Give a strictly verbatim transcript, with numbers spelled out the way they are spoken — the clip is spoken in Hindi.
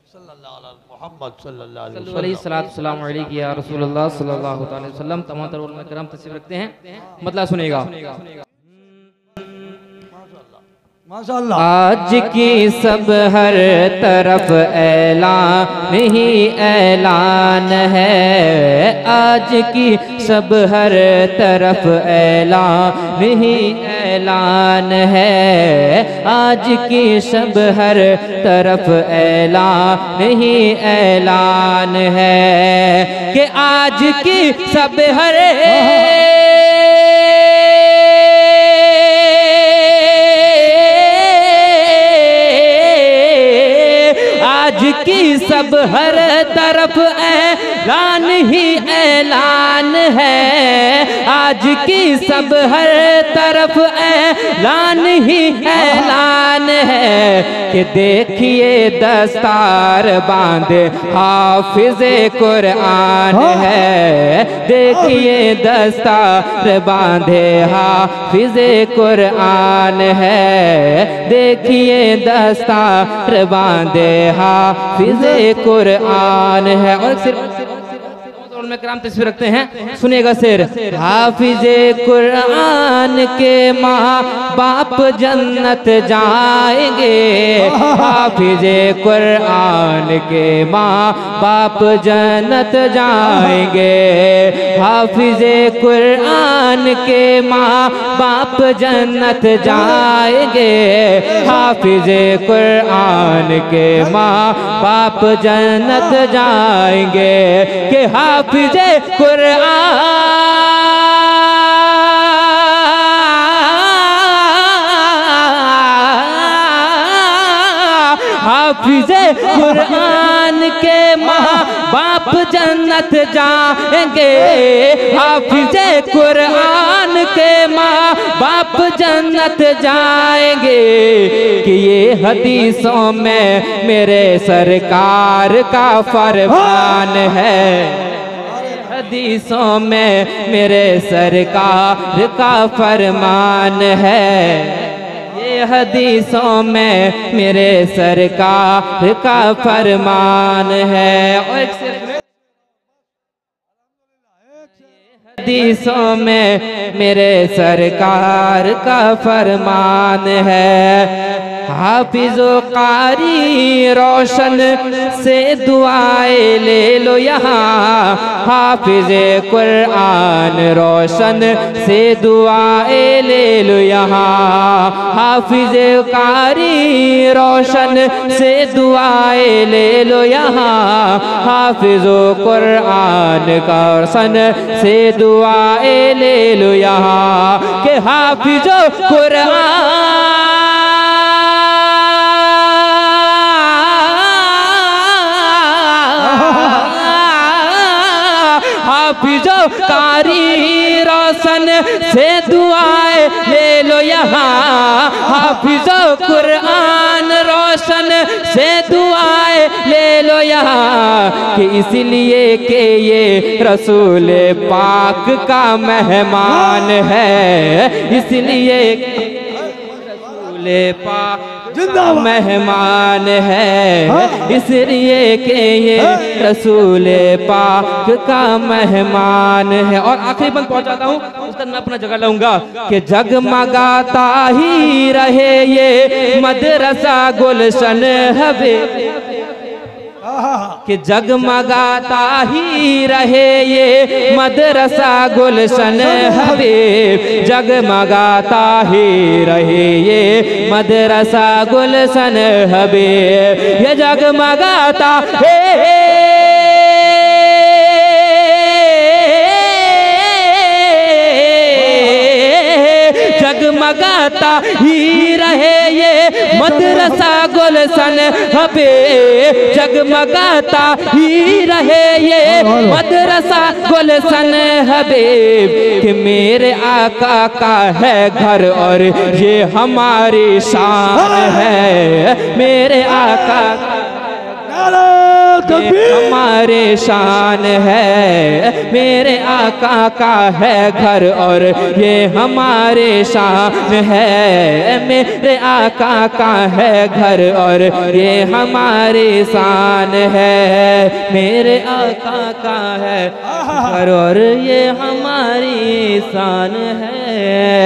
तमाम तरह उलमा किराम तशरीफ रखते हैं, मतलब सुनेगा। आज की सब हर तरफ ऐलान ही ऐलान है, आज की सब हर तरफ ऐलान ही ऐलान है, आज की सब हर तरफ ऐलान ही ऐलान है कि आज की सब हर आज की सब हर तरफ ऐलान ही ऐलान है, आज की सब हर तरफ ऐलान ही ऐलान है कि देखिए दस्तार बांधे हाफिज़े कुरान है, देखिए दस्तार बांधे हाफिज़े कुरान है, देखिए दस्तार बांधे हाफिज़े कुरान है। और सिर्फ में कराम तस्वीर रखते हैं, सुनेगा शेर। हाफिज़े कुरान के माँ बाप जन्नत जाएंगे, हाफिज़े कुरान के माँ बाप जन्नत जाएंगे, हाफिज़े कुरान के माँ बाप जन्नत जाएंगे, हाफिज़े कुरान के माँ बाप जन्नत जाएंगे कि हाफिज़े कुरान, हाफिज़े कुरान के माँ बाप जन्नत जाएंगे, हाफिज़े कुरान के माँ बाप जन्नत जाएंगे कि ये हदीसों में मेरे सरकार का फरमान है, हदीसों में मेरे सरकार का फरमान है, ये हदीसों में मेरे सरकार का फरमान है। और एक हदीसों में मेरे सरकार का फरमान है। हाफिज़ो कारी रोशन से दुआएं ले लो यहाँ, हाफिज़े कुरान रोशन से दुआएं ले लो यहाँ, हाफिज़े कारी रोशन से दुआएं ले लो यहाँ, हाफिज़ो कुरान का रोशन से दुआएं ले लो यहाँ कि हाफिज़ो कुरान, हाफिज़ो कारी रोशन से दुआएं ले लो यहाँ, हाफिज़ो कुरान रोशन से दुआएं ले लो यहाँ कि इसलिए कि ये रसूल पाक का मेहमान है, इसलिए रसूल पाक मेहमान है, इसलिए कि ये रसूल पाक का मेहमान है। और आखिरी बंद पहुंचाता हूँ, उसका मैं अपना जगह लाऊंगा कि जगमगाता ही रहे ये मदरसा गुलशन हबे, कि जगमगाता ही रहे ये मदरसा गुलशन हबीब, जगमगाता ही रहे ये मदरसा गुलशन हबीब, ये जगमगाता है जगमगाता ही रहे ये मदरसा गुलशन हबीब, जगमगाता ही रहे ये मदरसा गुलशन हबीब कि मेरे आका का है घर और ये हमारी शान है, मेरे आका का तकबीर। हमारे शान है, मेरे आका का है घर और ये हमारे शान है, मेरे आका का है घर और ये हमारी शान है, मेरे आका का है घर और ये हमारी शान है।